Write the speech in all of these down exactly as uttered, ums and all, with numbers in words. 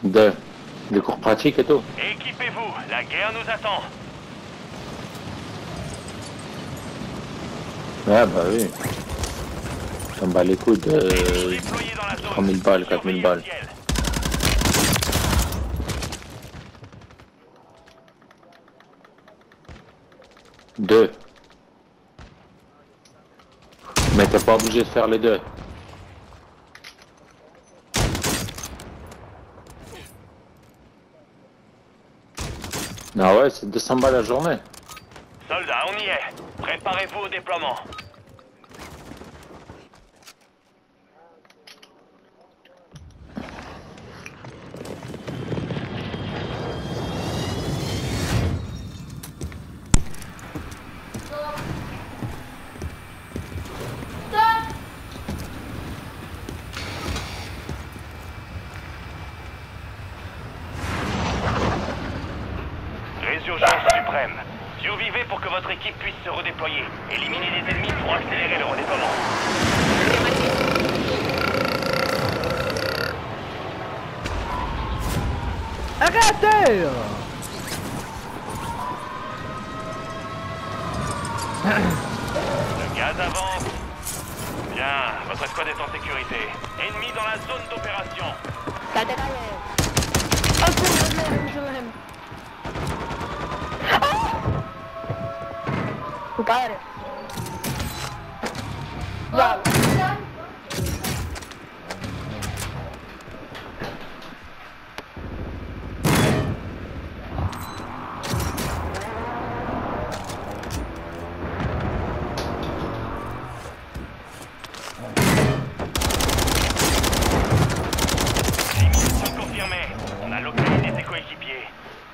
De, de cours pratiques et tout. Équipez-vous, la guerre nous attend. Ouais, bah oui. Ça me bat les couilles de trois mille balles, quatre mille balles. Deux. Mais t'es pas obligé de faire les deux. Ah ouais, c'est deux cents balles la journée. Soldats, on y est. Préparez-vous au déploiement. Résurgence suprême. Survivez pour que votre équipe puisse se redéployer. Éliminez les ennemis pour accélérer le redéploiement. Arrêtez! Le gaz avance. Bien, votre escouade est en sécurité. Ennemi dans la zone d'opération. Tu padre. Ya. Mission confirmée. On a localisé ses coéquipiers.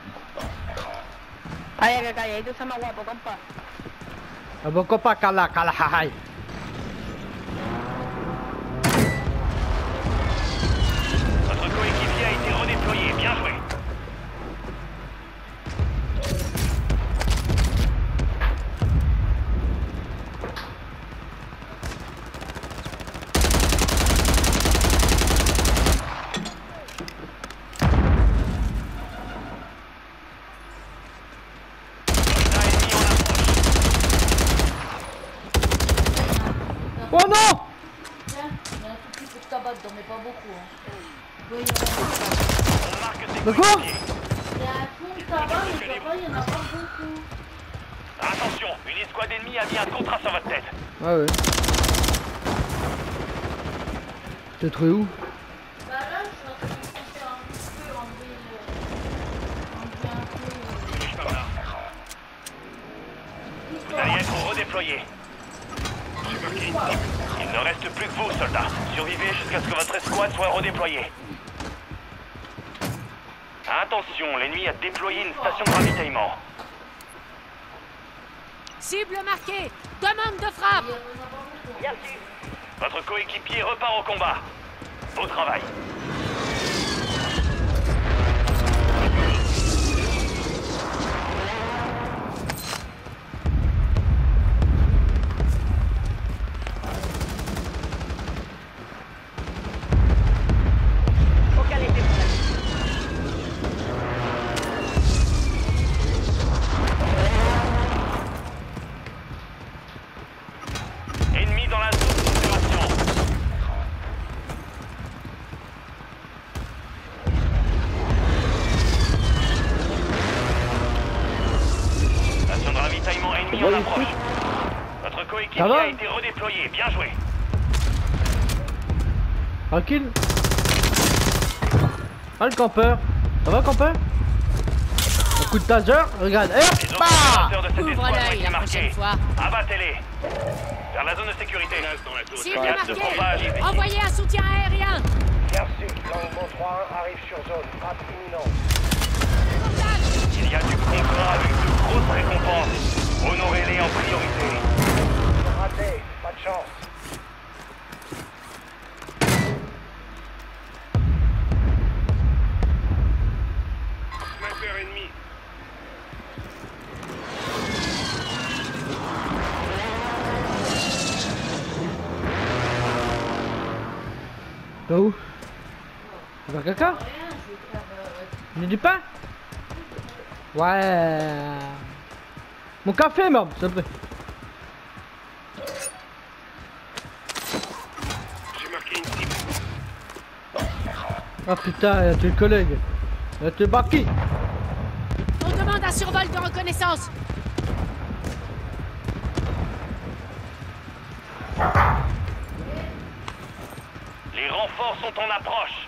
Ay, que calladito se me guapo, compa. Abang kau pak kalah kalah hai. Votre coéquipier a été redéployé. Bien joué. Oh non! Il y a un tout petit peu de tabac dedans, mais pas beaucoup. Hein. Oui, On marque ses De quoi? coéquipiers. il y a un fond de tabac, mais je vois pas, il y en a pas beaucoup. Attention, une escouade ennemie a mis un contrat sur votre tête. Ah ouais. T'es trouvé où? Bah là, je suis en train de penser un petit peu, enlever le... enlever un peu... Vous allez être redéployé. Il ne reste plus que vous, soldats. Survivez jusqu'à ce que votre escouade soit redéployée. Attention, l'ennemi a déployé une station de ravitaillement. Cible marquée. Demande de frappe. Bien sûr. Votre coéquipier repart au combat. Beau travail. Ennemi dans la zone d'opération. Station de ravitaillement ennemie en approche. Votre coéquipier a été redéployé. Bien joué. Tranquille. Ah le campeur. Ça va campeur? Un coup de taser, regarde. Eh, Les autres bah opérateurs de cette Ouvre escouade ont l'œil été la marqués. prochaine fois. Abattez-les. Vers la zone de sécurité. Cible Gaz de combat à marquée. livrer. Envoyez un soutien aérien. Air Sud, Longmont trois un arrive sur zone. Frappe imminente. Il y a du contrat avec de grosses récompenses. Honorez-les en priorité. Raté, pas de chance. Sniper ennemi. T'as où? Tu vas caca? Rien, je vais faire Il y a du pain? Ouais. Mon café, même, s'il te plaît. J'ai marqué une cible. Ah putain, y'a tes collègues. Y'a tes barquis. On demande un survol de reconnaissance. Les renforts sont en approche.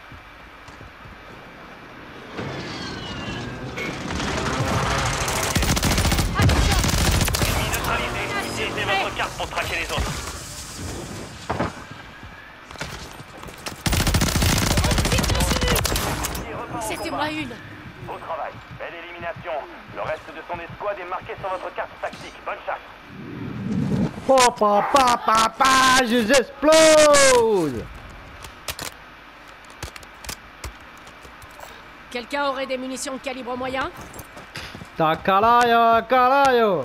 Ennemi neutralisé. Utilisez votre carte pour traquer les autres. C'était moi une. Beau travail. Belle élimination. Le reste de son escouade est marqué sur votre carte tactique. Bonne chasse. Oh papa, papa, je les explose. Quelqu'un aurait des munitions de calibre moyen? Ta calayo, calayo.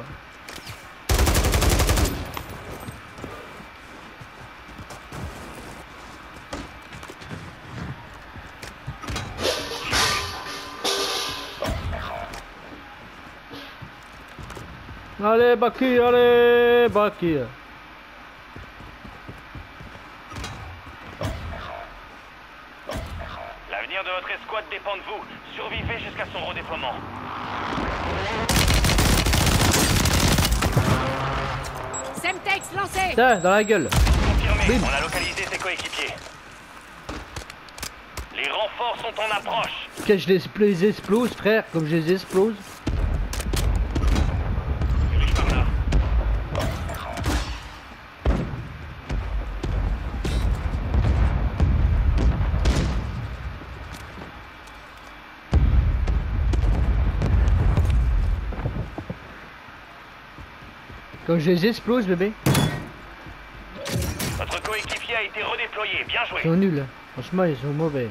Allez, Baki, allez, Baki. L'avenir de votre escouade dépend de vous. Survivez jusqu'à son redéploiement. Semtex lancé. Tiens, dans la gueule. Confirmé, Bim. on a localisé ses coéquipiers. Les renforts sont en approche. Que je les, les explose, frère, comme je les explose. Dirige par là. Comme je les explose, bébé. Votre coéquipier a été redéployé. Bien Ils joué. sont nuls, hein. Franchement, ils sont mauvais.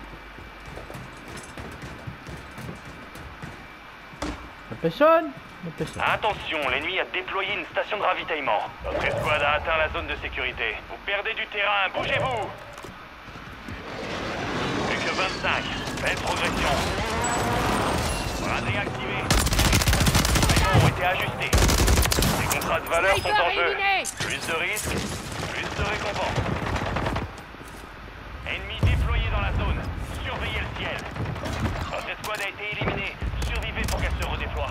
La personne, la personne. Attention, l'ennemi a déployé une station de ravitaillement. Votre escouade a atteint la zone de sécurité. Vous perdez du terrain, bougez-vous. Plus que vingt-cinq. Belle progression. Radar activé. Les ravitaillements ont été ajustés. Les contrats de valeur sont en jeu. Éliminé. Plus de risques, plus de récompenses. Ennemi déployé dans la zone. Surveillez le ciel. Votre escouade a été éliminée. Survivez pour qu'elle se redéploie.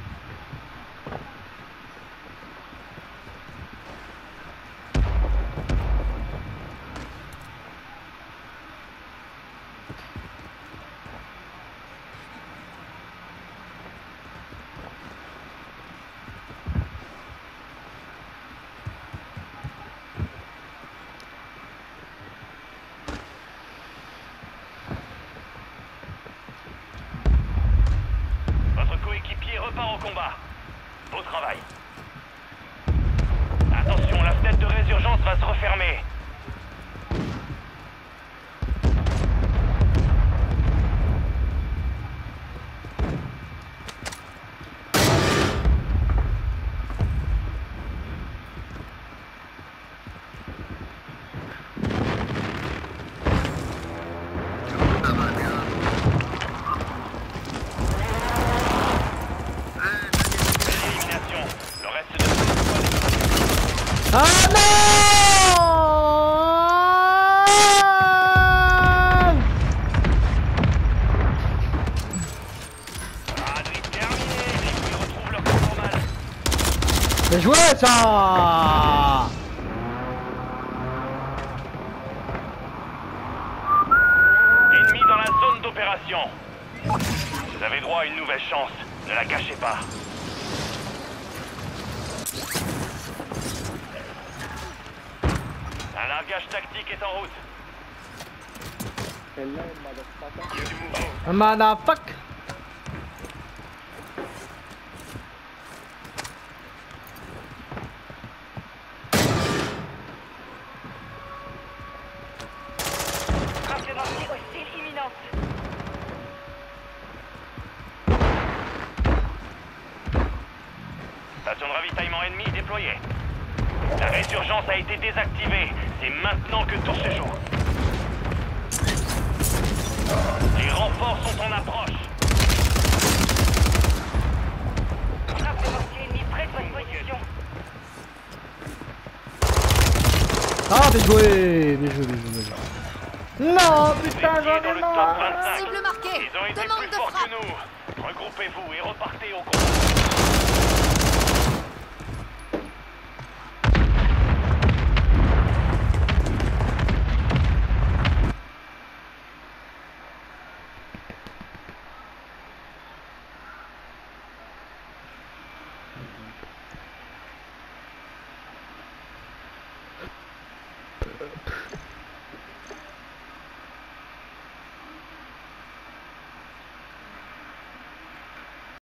Coéquipier repart au combat. Beau travail. Attention, la fenêtre de résurgence va se refermer. Ah non! Radar terminé. Les couilles retrouvent leur corps normal. C'est joué ça! Ennemi dans la zone d'opération. Vous avez droit à une nouvelle chance. Ne la gâchez pas. Un largage tactique est en route. Il y a du mouvement. Motherfuck! Infiltration hostile imminente. Station de ravitaillement ennemi déployée. La résurgence a été désactivée. C'est maintenant que tout se joue. Les renforts sont en approche. de mortier ennemi près de votre position. Ah, bien joué, bien joué, bien joué, bien joué. Non, putain, Vous j'en étiez dans ai le top marre. vingt-cinq. Cible marquée. Ils ont été Demande plus de forts frappe. que nous. Regroupez-vous et repartez au combat.